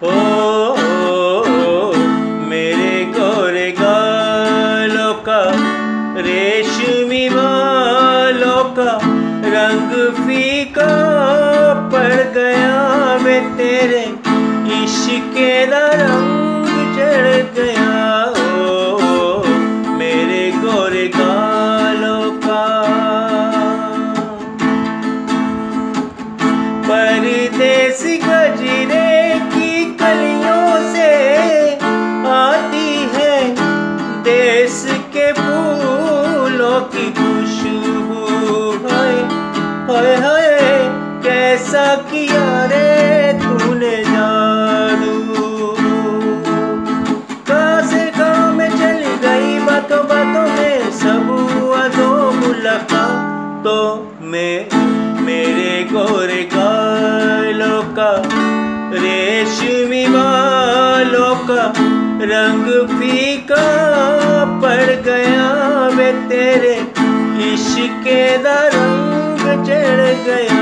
मेरे गोरे गालों का, रेशमी बालों का रंग फीका पड़ गया वे तेरे इश्क़ का रंग चढ़ गया। मेरे गोरे गालों का। परदेसी गजरे की कलियों से आती है देश के फूलों की खुशबू। हाय हाय हाय कैसा किया रे तूने जादू। कहाँ से कहाँ में चली गई बातों बातों में सब हुआ तो मुलाकातों में। मेरे गोरे गालों का, रेशमी बालों का रंग फीका पड़ गया वे तेरे इश्क़ का रंग चढ़ गया।